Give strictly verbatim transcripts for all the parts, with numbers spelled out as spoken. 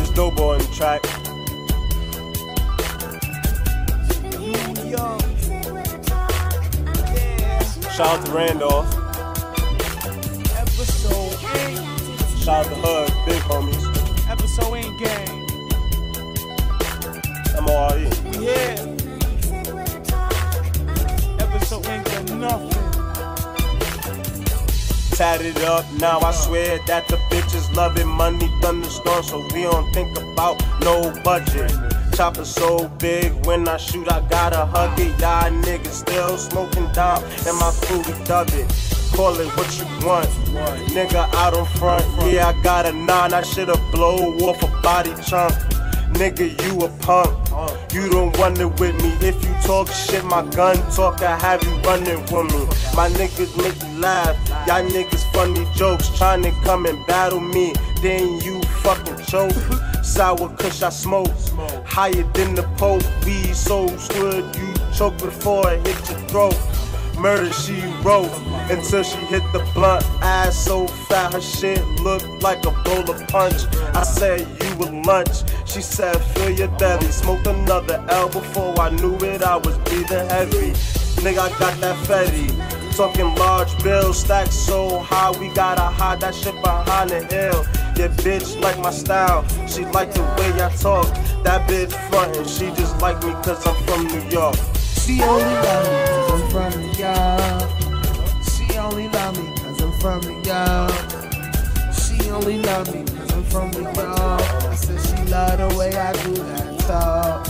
Doughboy on the track. Shout out to Randolph. Episode eight. Shout out to Hug, big homies. Episode eight gang. M O R E. We here. Episode ain't got nothing. Tatted up, now I swear that the bitches loving money thunderstorm, so we don't think about no budget. Chopper so big, when I shoot I gotta hug it. Y'all niggas still smoking down, and my fruity dub it. Call it what you want, nigga out in front. Yeah, I got a nine, I shoulda blow off a body chunk. Nigga, you a punk, you don't run it with me. If you talk shit, my gun talk, I have you running with me. My niggas make me laugh, y'all niggas funny jokes. Trying to come and battle me, then you fucking choke. Sour kush I smoke, higher than the Pope. Weed so good, you choke before it hit your throat. Murder she wrote, until she hit the blunt. Ass so fat, her shit looked like a bowl of punch. I said you were lunch, she said fill your belly. Smoked another L before I knew it, I was breathing heavy. Nigga, I got that fetty, talking large bills, stacked so high, we gotta hide that shit behind the hill. Yeah, bitch like my style, she like the way I talk. That bitch frontin', she just like me cause I'm from New York. She only love me cause I'm from New York. She only love me cause I'm from New York. She only love me cause I'm from New York. I said she love the way I do that talk.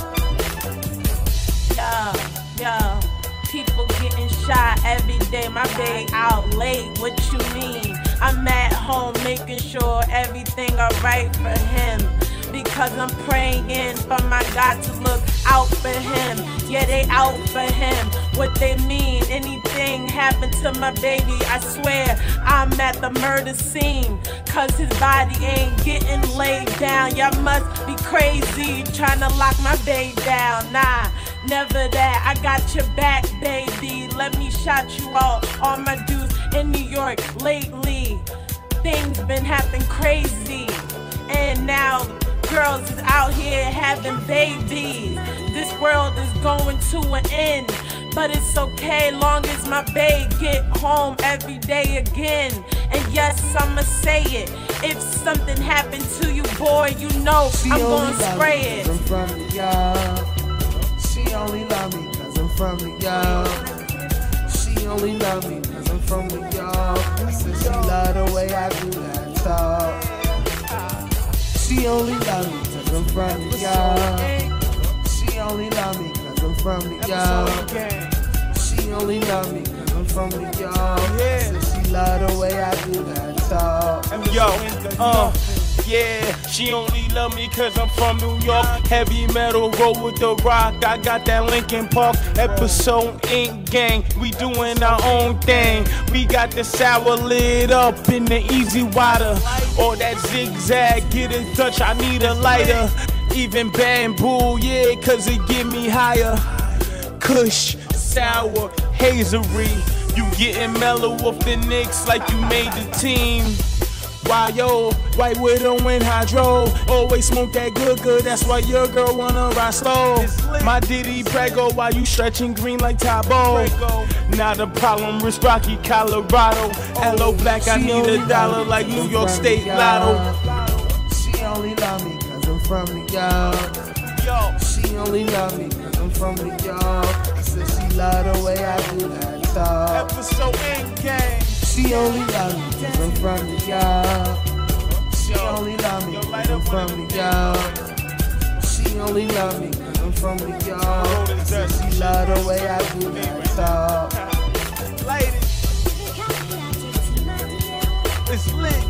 Yo, yo, people getting shot every day. My babe out late, what you mean? I'm at home making sure everything alright for him. Because I'm praying for my God to look out for him. Yeah, they out for him. What they mean, anything happened to my baby, I swear I'm at the murder scene. Cause his body ain't getting laid down. Y'all must be crazy trying to lock my baby down. Nah, never that. I got your back, baby. Let me shout you all. All my dudes in New York lately. Things been happening crazy. And now girls is out here having babies. This world is going to an end, but it's okay long as my babe get home every day again. And yes, I'ma say it, if something happened to you, boy, you know She I'm only gonna love spray me it. cause I'm from New York. She only love me cause I'm from New York. She only love me cause I'm from New York. I said she love the way I do that talk. She only love me cause I'm from New York. She only love me cause I'm from New York. She only love me cause I'm from New York. So she love the way I do that talk. Yo, uh, yeah, she only love me cause I'm from New York. Heavy metal, roll with the rock. I got that Linkin Park. Episode eight gang, we doing our own thing. We got the sour lit up in the easy water. Or that zigzag, get in touch, I need a lighter. Even bamboo, yeah, cause it get me higher. Kush, sour, hazery. You getting mellow off the Knicks like you made the team. Why yo, White Widow and Hydro, always smoke that good good, that's why your girl wanna ride slow. My Diddy Prego, while you stretching green like Tabo. Not a problem, Risk Rocky, Colorado. Hello Black, I need a dollar like New York State Lotto. She only love me cause I'm from New York. She only love me cause I'm from New York. I said she love the way I do that talk. Episode eight gang. She only love me cause I'm from New York. She only love me cause I'm from New York. She only love me cause I'm from New York. So she love the way I do that talk. Light it. It's lit.